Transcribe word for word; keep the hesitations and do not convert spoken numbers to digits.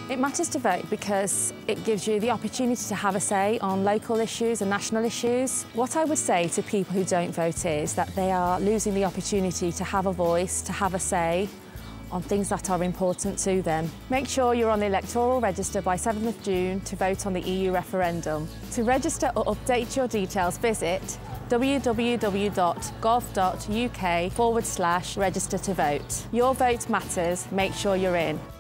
It matters to vote because it gives you the opportunity to have a say on local issues and national issues. What I would say to people who don't vote is that they are losing the opportunity to have a voice, to have a say on things that are important to them. Make sure you're on the electoral register by seventh of June to vote on the E U referendum. To register or update your details, visit w w w dot gov dot u k forward slash register to vote. Your vote matters, make sure you're in.